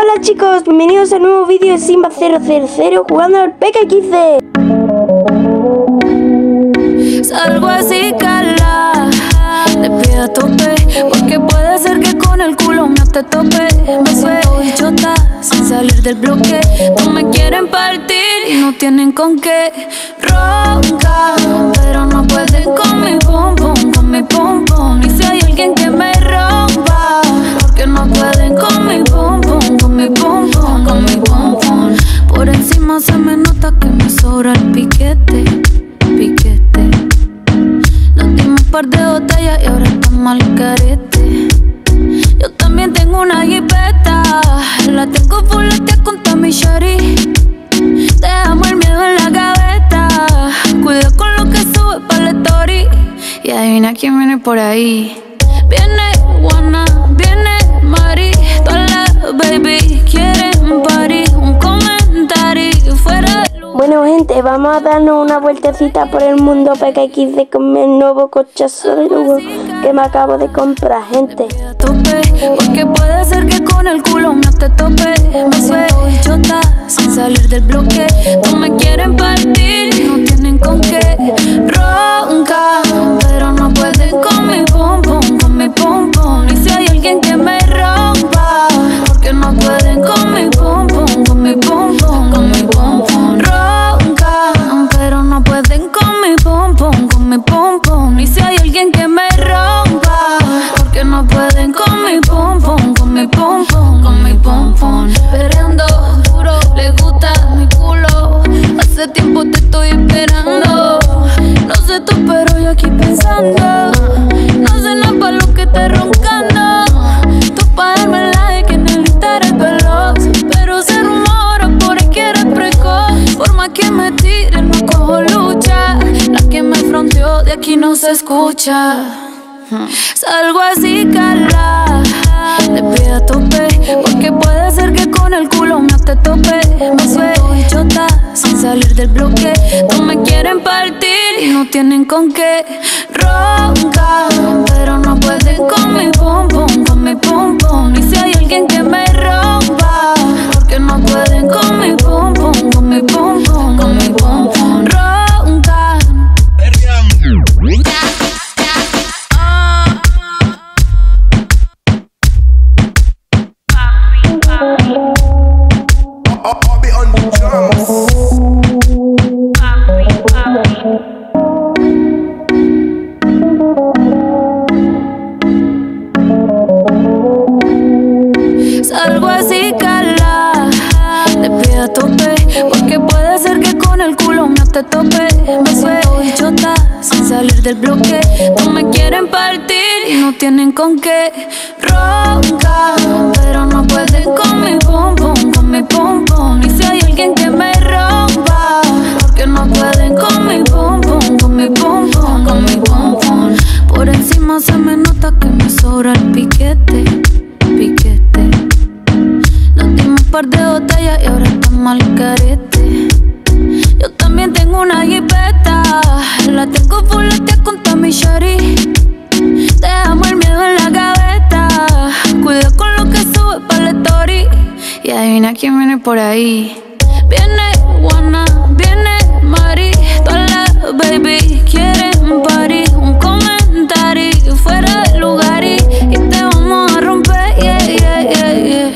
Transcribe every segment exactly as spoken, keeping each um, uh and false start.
Hola chicos, bienvenidos a un nuevo vídeo de Simba cero cero cero jugando al P K X D. Salgo así, cala, te pido a tope, porque puede ser que con el culo no te tope. Me suelto y chota, sin salir del bloque. No me quieren partir y no tienen con qué. Ronca, pero no pueden con mi pum pum, con mi pum pum. Y si hay alguien que me rompa, porque no pueden con mi pum pum, con mi pum pum, con mi pum pum. Por encima se me nota que me sobra el piquete, piquete. Nos dimos un par de botellas y ahora estamos al carete. Yo también tengo una jipeta, la tengo fuletea con toda mi shari. Dejamos el miedo en la gaveta, cuida con lo que sube pa' la story. Y adivina quién viene por ahí. Viene Juana, viene Mari, todas las baby quieren party. Un comentario fuera de lugar. Bueno gente, vamos a darnos una vueltecita por el mundo P K X D con mi nuevo cochazo de lujo que me acabo de comprar, gente. Porque puede ser que con el culo no te tope. Me suelto y chota, sin salir del bloque. No me quieren partir y no tienen con qué. Ronca, pero no pueden con mi pum pum, con mi pum pum. Y si hay alguien que me rompa, porque no pueden con mi pum pum, con mi pum pum, con mi pum pum. Ronca, pero no pueden con mi pum pum, con mi pum pum. Y si hay alguien que me rompa, porque no pueden con mi pum pum, con mi pum pum, con mi pum pum. Perreando duro, le gusta mi culo. Hace tiempo te estoy esperando. No sé tú, pero yo aquí pensando. No sé nada pa' lo que estás roncando. Tú pa' darme la de que en el Insta eres veloz, pero se rumora por ahí que eres precoz. Por más que me tiren no cojo lucha. La que me fronteó de aquí no se escucha. Salgo así, cala, te pido a tope, porque puede ser que con el culo no te tope. Me suelto y chota, sin salir del bloque. No me quieren partir y no tienen con qué. Ronca, pero no pueden con mi pum pum, con mi pum pum. Y si hay alguien que me rompa, porque no pueden con mi pum pum, con mi pum pum, con mi pum pum. Ronca. Salgo así, cala, te pido a tope, porque puede ser que con el culo no te tope. Me suelto y chota, sin salir del bloque. No me quieren partir y no tienen con qué. Ronca, pero no pueden con mi pum pum, con mi pum pum. Y si hay alguien que me rompa, porque no pueden con mi pum pum, con mi pum pum, con mi pum pum. Por encima se me nota que me sobra el piquete, piquete. Nos dimos un par de botellas y ahora estamos al carete. Yo también tengo una jipeta, la tengo fuletea con toda mi shari. Dejamos el miedo en la gaveta, cuida con lo que sube pa' la story. Y adivina quién viene por ahí. Viene Juana, viene Mari, todas las baby quieren party. Un comentario fuera de lugar y, y te vamos a romper, yeah, yeah, yeah, yeah.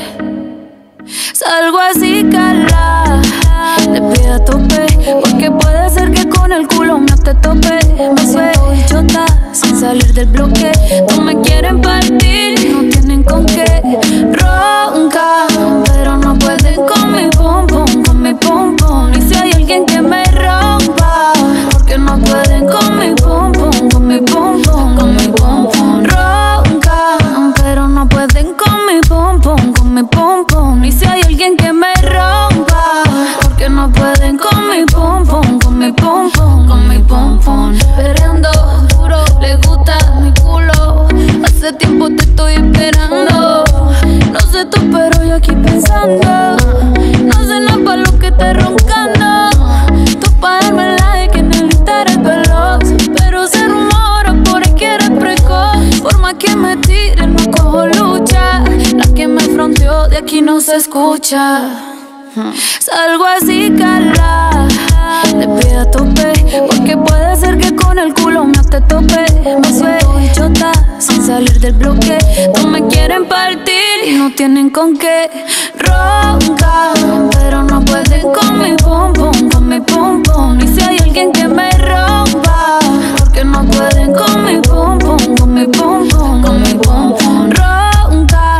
Salgo así, cala, te pido a tope, porque puede ser que con el culo no te tope. Me suelto y chota, sin salir del bloque. No me quieren partir y no tienen con qué. Ronca, pero no pueden con mi pum pum, con mi pum pum. Y si hay alguien que me rompa, porque no pueden con mi pum pum, con mi pum pum, con mi pum pum. Ronca, pero no pueden con mi pum pum, con mi pum pum. Y si hay alguien que me rompa, porque no pueden con mi pum pum, con mi pum pum, con mi pum pum. Perreando duro, le gusta mi culo. Hace tiempo te estoy esperando. No sé tú, pero yo aquí pensando. No sé nada pa' lo que estás roncando. Tú pa' darme la de que en el Insta eres veloz, pero se rumora por ahí que eres precoz. Por más que me tiren no cojo lucha. La que me fronteó de aquí no se se escucha. Salgo así, cala, de pie a tope, porque puede ser que con el culo no te tope. Me suelto y chota, sin salir del bloque. No me quieren partir y no tienen con qué. Ronca, pero no pueden con mi pum pum, con mi pum pum. Y si hay alguien que me rompa, porque no pueden con mi pum pum, con mi pum pum, con mi pum pum. Ronca.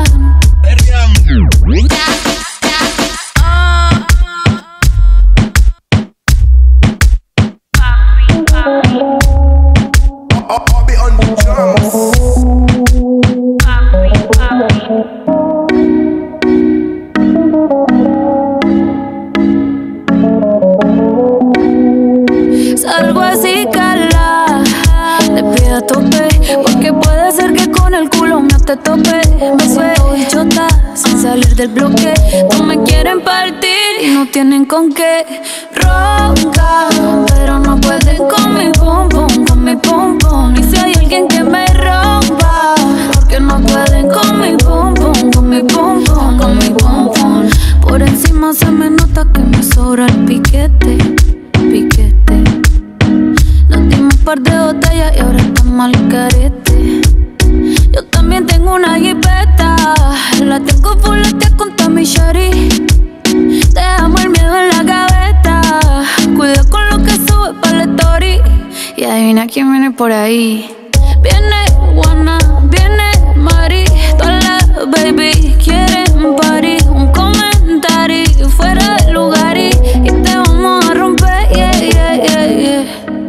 I'll be on the drums. Salgo así, cala, de pie a tope, porque puede ser que con el culo no te tope. Me suelto y chota, sin salir del bloque. No me quieren partir y no tienen con qué. Ronca, pero no pueden con mi pum pum, con mi pum pum. Y si hay alguien que me rompa, porque no pueden con mi pum pum, con mi pum pum, con mi pum pum. Por encima se me nota que me sobra el piquete, piquete. Nos dimos un par de botellas y ahora estamos al carete. Yo también tengo una jipeta, la tengo fuletea con toda mi shari. Dejamos el miedo en la gaveta, cuida con lo que sube pa' la story. Y adivina quién viene por ahí. Viene Juana, viene Mari, todas las baby quieren party. Un comentario fuera de lugar y, y te vamos a romper, yeah, yeah, yeah, yeah.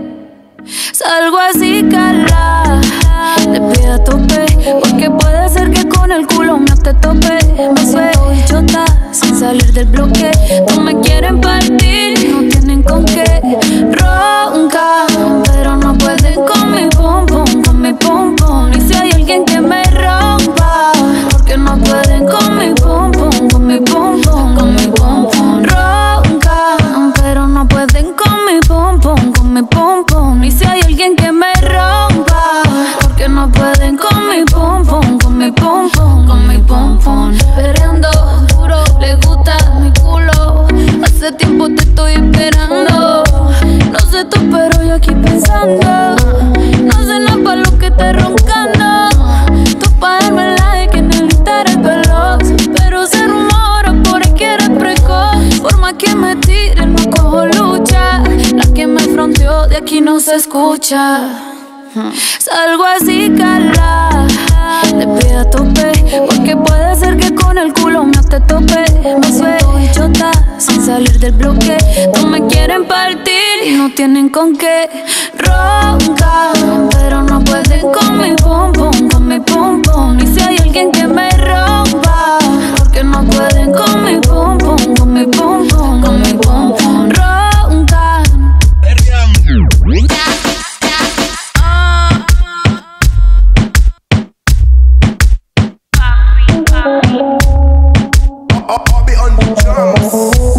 Salgo así, cala, de pie a tope, porque puede ser que con el culo no te tope. Me suelto y chota, sin salir del bloque. No me quieren partir y no tienen con qué. Ronca, pero no pueden con mi pum pum, con mi pum pum. Y si hay alguien que me rompa, porque no pueden con mi pum pum, con mi pum pum, con mi pum pum. Ronca, pero no pueden con mi pum pum, con mi pum pum. Y si hay alguien que me rompa, porque no pueden con mi pum pum, con mi pum pum, con mi pum pum. Perreando duro, le gusta mi culo. Hace tiempo te estoy esperando. No sé tú, pero yo aquí pensando. No sé nada pa' lo que estás roncando. Tú pa' darme like en el Instagram veloz, pero se rumora por ahí que eres precoz. Forma que me tiren, no cojo lucha. La que me fronteó de aquí no se escucha. Salgo así, cala, de pie a tope, porque puede ser que con el culo no te tope. Me suelto y chota, sin salir del bloque. No me quieren partir y no tienen con qué. Ronca, pero no pueden con mi pum pum, con mi pum pum. Y si hay alguien que me rompa, porque no pueden con mi pum pum, con mi pum pum, con mi pum pum. Ronca. I'll be on the drums.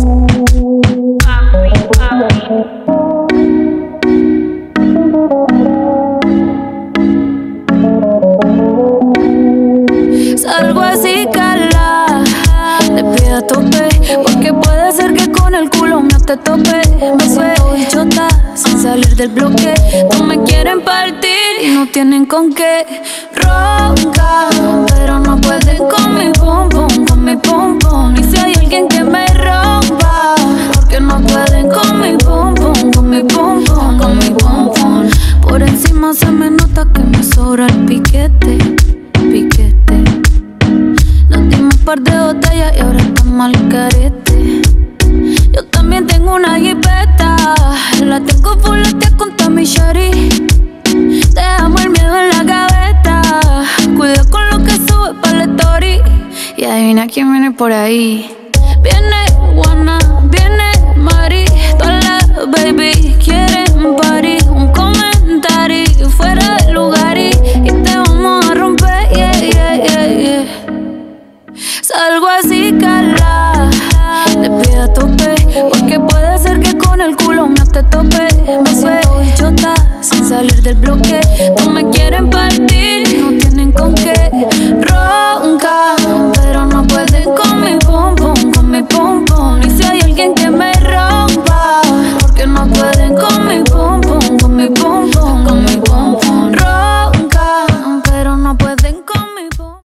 Salgo así, cala, de pie a tope, porque puede ser que con el culo no te tope. Me suelto y chota, sin salir del bloque. No me quieren partir y no tienen con qué. Ronca, pero no pueden con mi pum pum, con mi pum pum. Y si hay alguien que me rompa, porque no pueden con mi pum pum, con mi pum pum, con mi pum pum. Por encima se me nota que me sobra el piquete, piquete. Nos dimos un par de botellas y ahora estamos al carete. Yo también tengo una jipeta, la tengo fuletea con toda mi shari. Dejamos el miedo en la gaveta, cuida con lo que sube pa' la story. Y adivina quién viene por ahí. Viene Juana, viene Mari, todas las baby quieren party.